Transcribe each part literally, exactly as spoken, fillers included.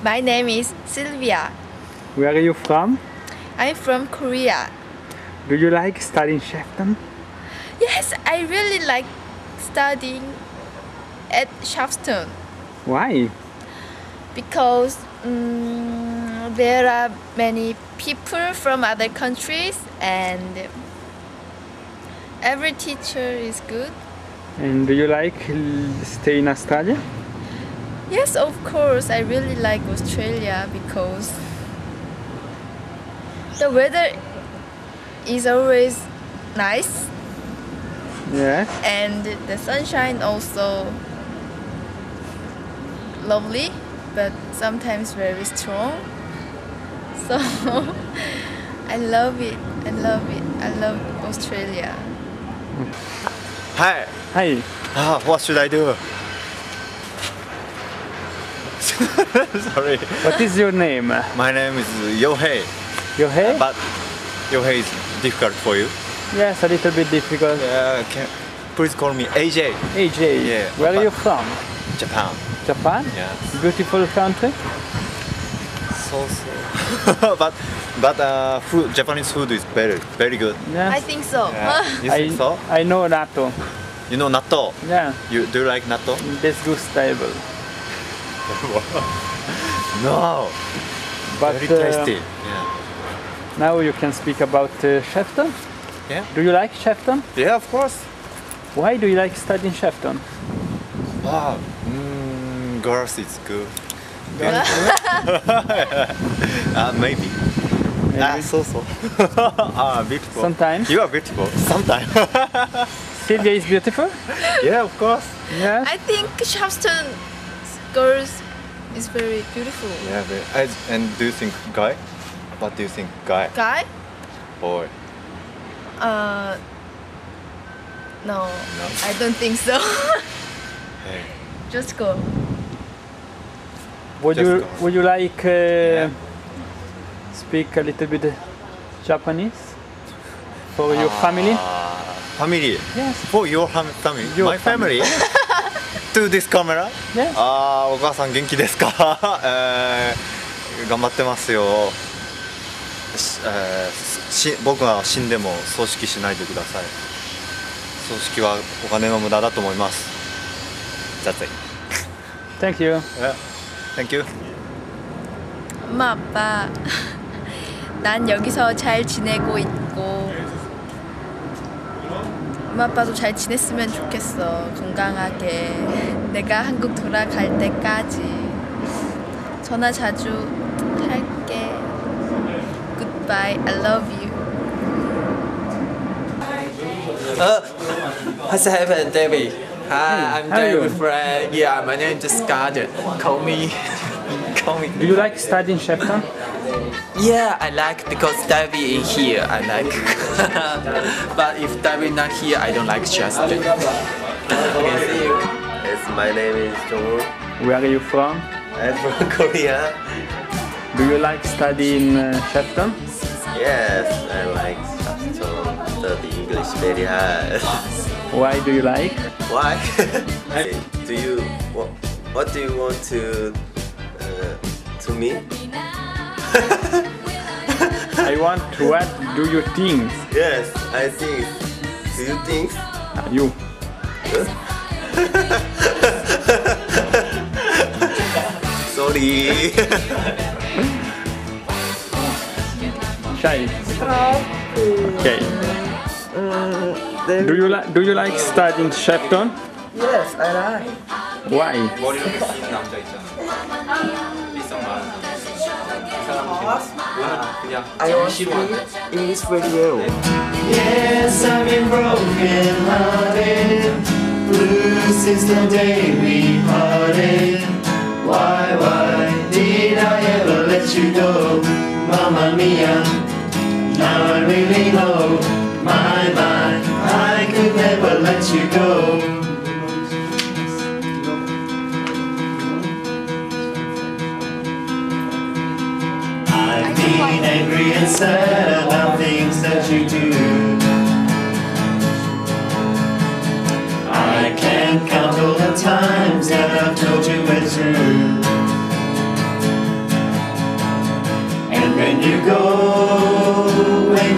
My name is Sylvia. Where are you from? I'm from Korea. Do you like studying Shafston? Yes, I really like studying at Shafston. Why? Because um, there are many people from other countries and every teacher is good. And do you like stay in Australia? Yes, of course. I really like Australia because the weather is always nice. Yeah. And the sunshine also lovely, but sometimes very strong. So I love it. I love it. I love Australia. Hi. Hi. Ah, what should I do? Sorry. What is your name? My name is Yohei. Yohei? But Yohei is difficult for you. Yes, a little bit difficult. Yeah, can, please call me A J. A J. Yeah. Where are you from? Japan. Japan? Yes. Beautiful country? So so. but but uh, food, Japanese food is very very good. Yes. I think so. Yeah. You I, think so? I know natto. You know natto? Yeah. You do you like natto? Disgustable. No. But Very tasty. Uh, Yeah. now you can speak about uh, Shafston. Yeah. Do you like Shafston? Yeah, of course. Why do you like studying Shafston? Wow. Mm, girls, it's good. uh, maybe. Maybe. Ah, so so. Ah, beautiful. Sometimes. You are beautiful. Sometimes. Sylvia is beautiful? Yeah, of course. Yes. I think Shafston girls is very beautiful. Yeah, very, I, and do you think guy? What do you think guy? Guy? Boy. Uh, no, No. I don't think so. Hey. Just go. Would Just you go. would you like uh, Yeah. speak a little bit Japanese for your family? Ah, family. Yes. For your fam family. Your My family. To this camera. Yes. ああ、お母さん元気ですか？えー、頑張ってますよ。しえーし僕が死んでも葬式しないでください。葬式はお金の無駄だと思います。That's it. Thank you. Yeah. Thank you. 엄마 아빠 난 여기서 잘 지내고 있고 엄마 아빠도 잘 지냈으면 좋겠어. 건강하게 내가 한국 돌아갈 때까지 전화 자주 할게. Goodbye. I love you. Uh, what's happened, David? Hi, I'm how are you? David Frank. Yeah, my name is Scarlett. Call me. Call me. Do you like studying Shafston? Yeah, I like because David is here. I like. But if David not here, I don't like Justin. Okay, see you. Yes, my name is Jong. Where are you from? I'm from Korea. Do you like studying uh, Shafston? Yes, I like to study English very hard. Why do you like? Why? do you what, what do you want to uh, to me? I want what do you think? Yes, I think. Do you think? Uh, you. Sorry. Shy. Okay. Do you like do you like studying Shafston? Yes, I like. Why? I don't speak English very well. Yes, I've been broken hearted, blue since the day we parted. Why, why did I ever let you go? Mamma mia, now I really know. My, my, I could never let you go. I've been angry and sad about things that you do. I can't count all the times that I've told you it's true.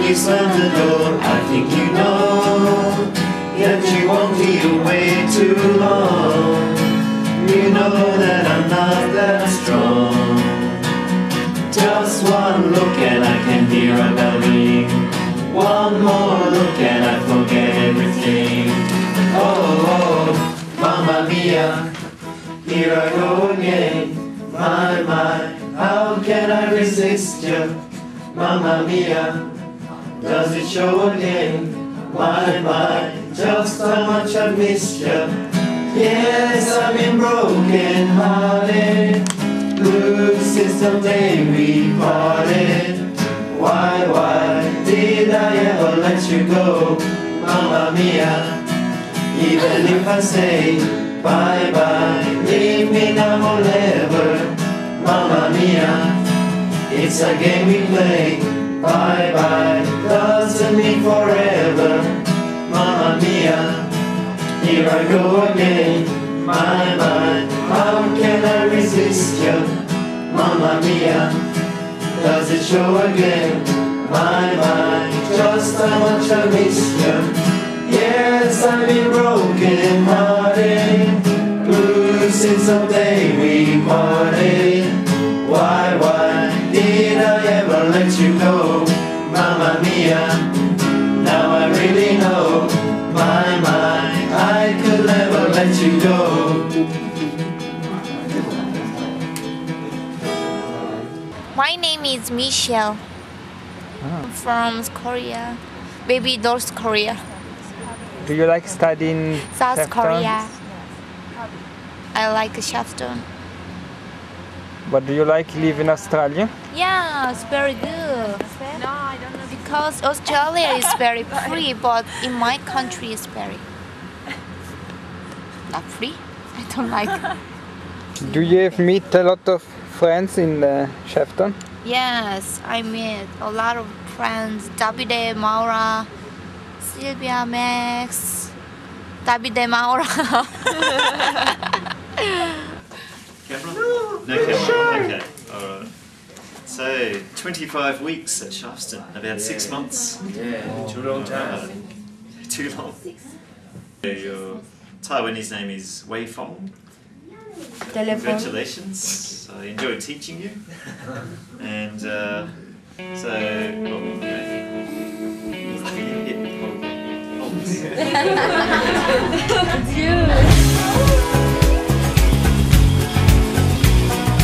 you slam the door, I think you know that you won't be away too long. You know that I'm not that strong. Just one look and I can hear a bell ring. One more look and I forget everything. Oh, oh, Mamma Mia, here I go again. My, my, how can I resist you? Mamma Mia, does it show again? My, my, just how much I missed you. Yes, I've been broken hearted, blue since the day we parted. Why, why did I ever let you go, Mamma Mia? Even if I say bye bye, leave me now or never, Mamma Mia. It's a game we play. Bye bye doesn't mean forever, Mamma Mia. Here I go again. My, my, how can I resist you, Mamma Mia? Does it show again? My, my, just how much I miss you. Yes, I've been broken hearted, blue since the day we parted. Why, why did I ever let you go, Mamma Mia? Now I really know, my, my, I could never let you go. My name is Michelle. I'm from Korea, baby North Korea, Do you like studying South Shafston? Korea. I like Shafston. But do you like live in Australia? Yeah, it's very good. No, I don't know. Because Australia is very free, but in my country it's very not free. I don't like. Do you have meet a lot of friends in uh, Shafston? Yes, I met a lot of friends. Davide, Maura, Sylvia, Max, Davide, Maura. Camera? No camera. Okay. All right. So, twenty-five weeks at Shafston, about six months. Yeah, too long time. Uh, too long. Your Taiwanese name is Wei Fong. Congratulations. I enjoyed teaching you. And uh, so, oh, okay.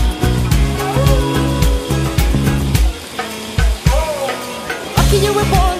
Lucky you were born